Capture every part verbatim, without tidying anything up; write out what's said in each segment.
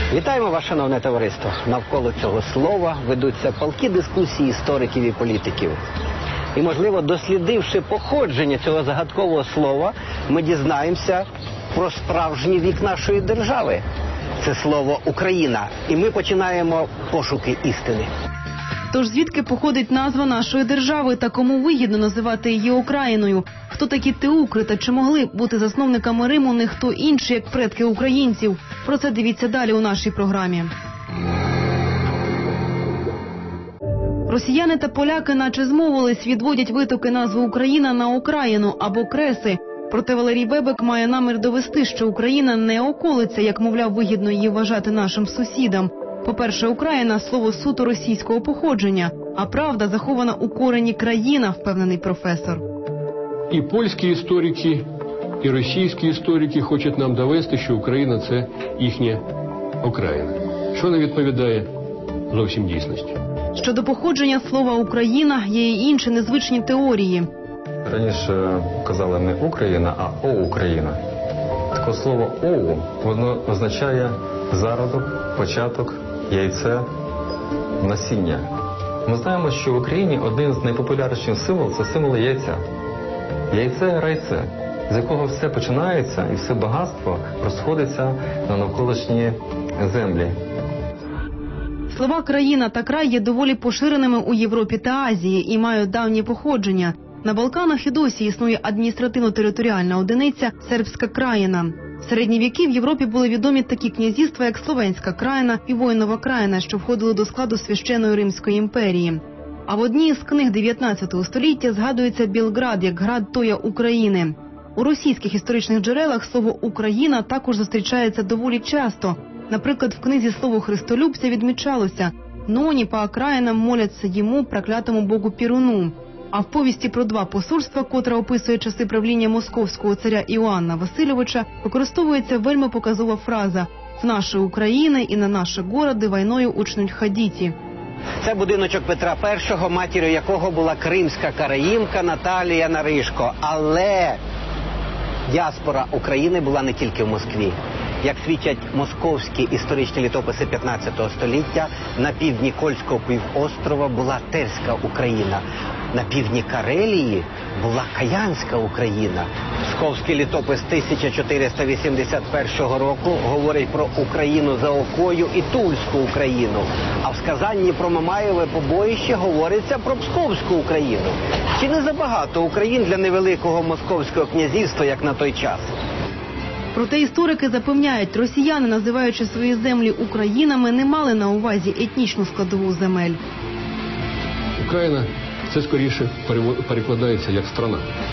Вітаємо вас, шановне товариство. Навколо цього слова ведуться палкі дискусії істориків і політиків. І, можливо, дослідивши походження цього загадкового слова, ми дізнаємося про справжній вік нашої держави. Це слово «Україна». І ми починаємо пошуки істини. Тож звідки походить назва нашої держави та кому вигідно називати її Україною? Хто такі теукри та чи могли бути засновниками Риму не хто інший, як предки українців? Про це дивіться далі у нашій програмі. Росіяни та поляки наче змовились, відводять витоки назви Україна на окраїну або креси. Проте Валерій Бебек має намір довести, що Україна не околиця, як, мовляв, вигідно її вважати нашим сусідам. По-перше, Україна – слово суто російського походження, а правда захована у корені країна, впевнений професор. І польські історики, і російські історики хочуть нам довести, що Україна – це їхня окраїна. Що не відповідає зовсім дійсності. Щодо походження слова «Україна» є й інші незвичні теорії. Раніше казали не Україна, а О Україна. Таке слово Оу, воно означає зародок, початок, яйце, насіння. Ми знаємо, що в Україні один з найпопулярніших символів – це символ яйця. Яйце-райце, з якого все починається і все багатство розходиться на навколишні землі. Слова «країна» та «край» є доволі поширеними у Європі та Азії і мають давнє походження. На Балканах і досі існує адміністративно-територіальна одиниця «Сербська країна». В середні віки в Європі були відомі такі князівства, як Словенська країна і Войнова країна, що входили до складу Священної Римської імперії. А в одній з книг дев'ятнадцятого століття згадується Білград як град Тоя України. У російських історичних джерелах слово «Україна» також зустрічається доволі часто. Наприклад, в книзі «Слово христолюбця» відмічалося «Но не по окраїнам моляться йому, проклятому богу Перуну». А в повісті про два посольства, котра описує часи правління московського царя Іоанна Васильовича, використовується вельми показова фраза «В наші України і на наші городи війною учнуть ходіті». Це будиночок Петра Першого, матір'ю якого була кримська караїмка Наталія Наришко. Але діаспора України була не тільки в Москві. Як свідчать московські історичні літописи п'ятнадцятого століття, на півдні Кольського півострова була Терська Україна. На півдні Карелії була Каянська Україна. Псковський літопис тисяча чотириста вісімдесят першого року говорить про Україну за Окою і Тульську Україну. А в сказанні про Мамаєве побоїще говориться про Псковську Україну. Чи не забагато Україн для невеликого московського князівства, як на той час? Проте історики запевняють, росіяни, називаючи свої землі Українами, не мали на увазі етнічну складову земель. Україна – це скоріше перекладається як страна.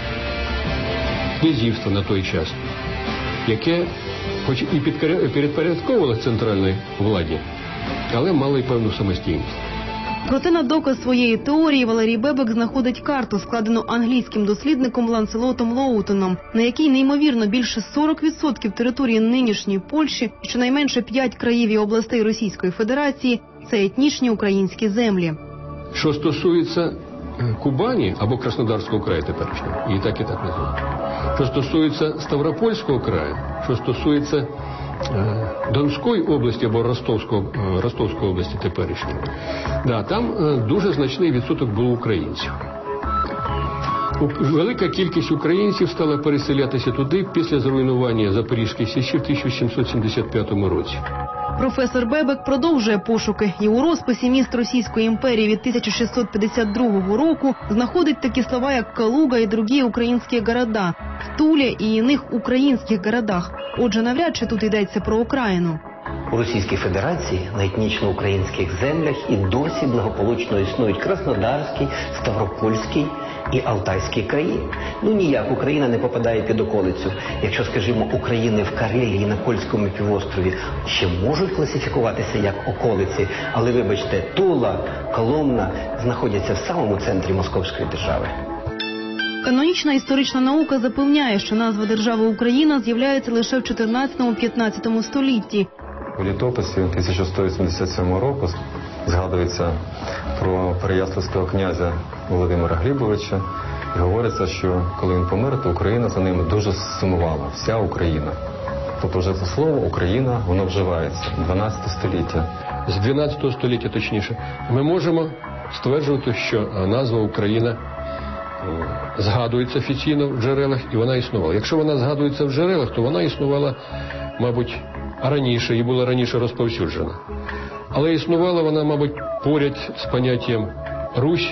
Князівство на той час, яке хоч і підпорядковувалося центральній владі, але мало й певну самостійність. Проте на доказ своєї теорії Валерій Бебек знаходить карту, складену англійським дослідником Ланселотом Лоутоном, на якій неймовірно більше сорок відсотків території нинішньої Польщі, щонайменше п'ять країв і областей Російської Федерації – це етнічні українські землі. Що стосується Кубані або Краснодарського краю теперішнього, і так і так називають. Що стосується Ставропольського краю, що стосується е, Донської області або Ростовського, е, Ростовської області теперішньої, да, там е, дуже значний відсоток було українців. Велика кількість українців стала переселятися туди після зруйнування Запорізької Січі в тисяча сімсот сімдесят п'ятому році. Професор Бебек продовжує пошуки і у розписі міст Російської імперії від тисяча шістсот п'ятдесят другого року знаходить такі слова, як Калуга і другі українські города, в Тулі і інших українських городах. Отже, навряд чи тут йдеться про Україну. У Російській Федерації на етнічно-українських землях і досі благополучно існують Краснодарський, Ставропольський і Алтайський краї. Ну ніяк Україна не попадає під околицю. Якщо, скажімо, України в Карелії на Кольському півострові ще можуть класифікуватися як околиці, але, вибачте, Тула, Коломна знаходяться в самому центрі Московської держави. Канонічна історична наука запевняє, що назва держави Україна з'являється лише в чотирнадцятому-п'ятнадцятому столітті. У літописі тисяча сто вісімдесят сьомого року згадується про переяславського князя Володимира Глібовича. І говориться, що коли він помер, то Україна за ним дуже сумувала, вся Україна. Тобто вже це слово Україна, воно вживається. дванадцяте століття. З дванадцятого століття, точніше, ми можемо стверджувати, що назва Україна згадується офіційно в джерелах, і вона існувала. Якщо вона згадується в джерелах, то вона існувала, мабуть, раніше і була раніше розповсюджена. Але існувала вона, мабуть, поряд з поняттям Русь,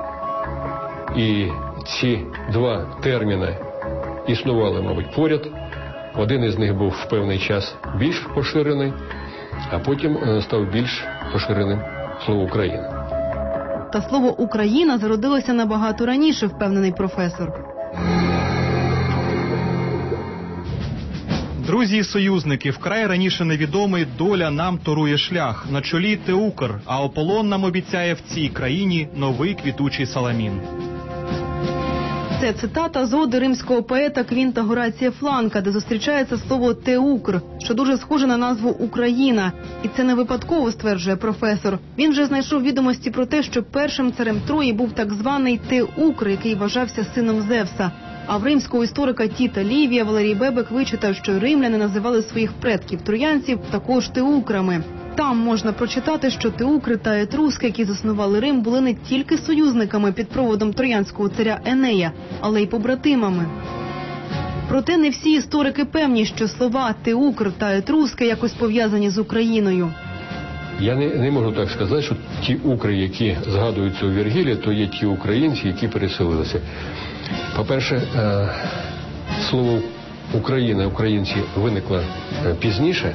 і ці два терміни існували, мабуть, поряд. Один із них був в певний час більш поширений, а потім став більш поширеним слово «Україна». Та слово «Україна» зародилося набагато раніше, впевнений професор. Друзі і союзники, вкрай раніше невідомий доля нам торує шлях. На чолі Теукр, а Аполлон нам обіцяє в цій країні новий квітучий Саламін. Це цитата з оди римського поета Квінта Горація Фланка, де зустрічається слово «теукр», що дуже схоже на назву «Україна». І це не випадково, стверджує професор. Він вже знайшов відомості про те, що першим царем Трої був так званий Теукр, який вважався сином Зевса. А в римського історика Тіта Лівія Валерій Бебек вичитав, що римляни називали своїх предків-троянців також теукрами. Там можна прочитати, що теукри та етруски, які заснували Рим, були не тільки союзниками під проводом троянського царя Енея, але й побратимами. Проте не всі історики певні, що слова теукр та етруски якось пов'язані з Україною. Я не, не можу так сказати, що ті укри, які згадуються у Вергілії, то є ті українці, які переселилися. По-перше, е, слово «Україна», «українці» виникло е, пізніше.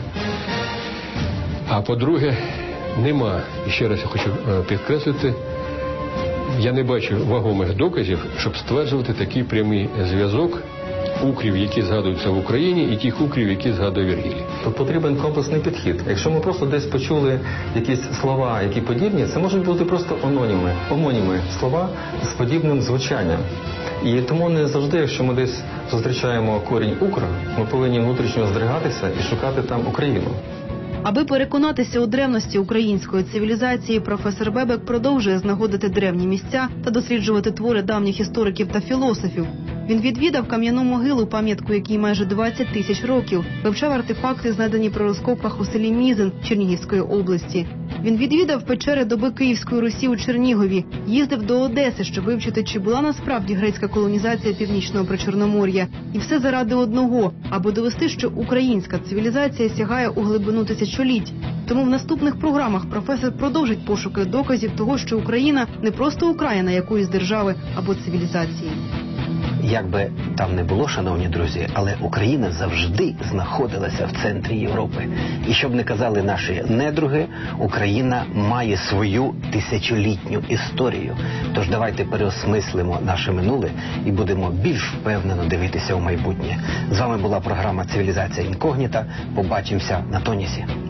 А по-друге, нема, і ще раз я хочу е, підкреслити, я не бачу вагомих доказів, щоб стверджувати такий прямий зв'язок укрів, які згадуються в Україні, і тих укрів, які згадує Вергілій. Тут потрібен комплексний підхід. Якщо ми просто десь почули якісь слова, які подібні, це можуть бути просто ононіми, омоніми слова з подібним звучанням. І тому не завжди, якщо ми десь зустрічаємо корінь «укр», ми повинні внутрішньо здригатися і шукати там Україну. Аби переконатися у древності української цивілізації, професор Бебек продовжує знаходити древні місця та досліджувати твори давніх істориків та філософів. Він відвідав кам'яну могилу, пам'ятку якій майже двадцять тисяч років, вивчав артефакти, знайдені при розкопках у селі Мізин Чернігівської області. Він відвідав печери доби Київської Русі у Чернігові, їздив до Одеси, щоб вивчити, чи була насправді грецька колонізація Північного Причорномор'я. І все заради одного – аби довести, що українська цивілізація сягає у глибину тисячоліть. Тому в наступних програмах професор продовжить пошуки доказів того, що Україна не просто окраїна якоїсь держави або цивілізації. Як би там не було, шановні друзі, але Україна завжди знаходилася в центрі Європи. І щоб не казали наші недруги, Україна має свою тисячолітню історію. Тож давайте переосмислимо наше минуле і будемо більш впевнено дивитися у майбутнє. З вами була програма «Цивілізація інкогніта». Побачимося на Тонісі.